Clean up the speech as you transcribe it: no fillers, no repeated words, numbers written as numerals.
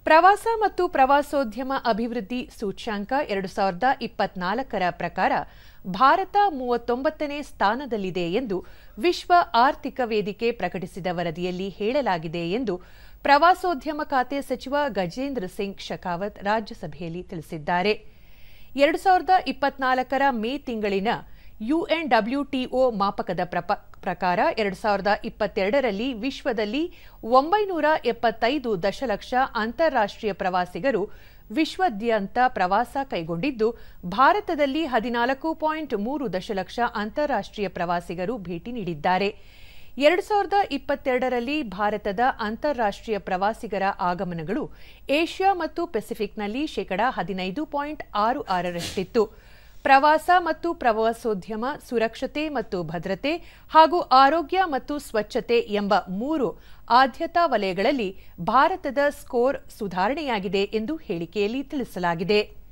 ಪ್ರವಾಸ ಮತ್ತು ಪ್ರವಾಸೋದ್ಯಮ ಅಭಿವೃದ್ಧಿ ಸೂಚ್ಯಂಕ 2024ರ ಪ್ರಕಾರ ಭಾರತ 39ನೇ ಸ್ಥಾನದಲ್ಲಿದೆ ಎಂದು ವಿಶ್ವ ಆರ್ಥಿಕ ವೇದಿಕೆ ಪ್ರಕಟಿಸಿದ ವರದಿಯಲ್ಲಿ ಹೇಳಲಾಗಿದೆ ಎಂದು ಪ್ರವಾಸೋದ್ಯಮ ಖಾತೆ ಸಚಿವ ಗಜೇಂದ್ರ ಸಿಂಗ್ ಶೆಖಾವತ್ ರಾಜ್ಯಸಭೆಯಲ್ಲಿ ತಿಳಿಸಿದ್ದಾರೆ. 2024ರ ಮೇ ತಿಂಗಳಿನ UNWTO ಮಾಪಕದ ಪ್ರಕಾರ 2022ರಲ್ಲಿ ವಿಶ್ವದಲ್ಲಿ 975 ದಶಲಕ್ಷ ಅಂತಾರಾಷ್ಟ್ರೀಯ ಪ್ರವಾಸಿಗರು ವಿಶ್ವಾದ್ಯಂತ ಪ್ರವಾಸ ಕೈಗೊಂಡಿದ್ದು, ಭಾರತದಲ್ಲಿ 14.3 ದಶಲಕ್ಷ ಅಂತಾರಾಷ್ಟ್ರೀಯ ಪ್ರವಾಸಿಗರು ಭೇಟಿ ನೀಡಿದ್ದಾರೆ. 2022ರಲ್ಲಿ ಭಾರತದ ಅಂತಾರಾಷ್ಟ್ರೀಯ ಪ್ರವಾಸಿಗರ ಆಗಮನಗಳು ಏಷ್ಯಾ ಮತ್ತು ಪೆಸಿಫಿಕ್ನಲ್ಲಿ 15.66ರಷ್ಟಿತ್ತು. ಪ್ರವಾಸ ಮತ್ತು ಪ್ರವಾಸೋದ್ಯಮ, ಸುರಕ್ಷತೆ ಮತ್ತು ಭದ್ರತೆ ಹಾಗೂ ಆರೋಗ್ಯ ಮತ್ತು ಸ್ವಚ್ಛತೆ ಎಂಬ 3 ಆದ್ಯತಾ ವಲಯಗಳಲ್ಲಿ ಭಾರತದ ಸ್ಕೋರ್ ಸುಧಾರಣೆಯಾಗಿದೆ ಎಂದು ಹೇಳಿಕೆಯಲ್ಲಿ ತಿಳಿಸಲಾಗಿದೆ.